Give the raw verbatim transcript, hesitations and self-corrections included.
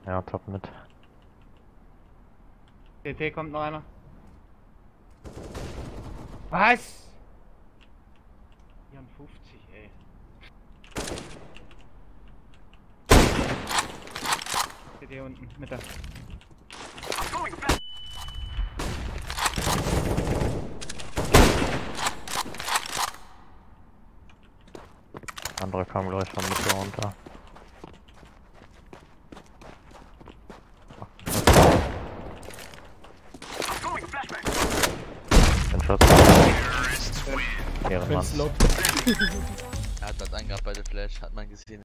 Ja, top mit. C T kommt noch einer. Was? vierundfünfzig, ey. C T unten, Mitte. Andere kam gleich von Mitte runter. Den Schuss. Ehrenmann. Er hat das angehabt bei der Flash, hat man gesehen.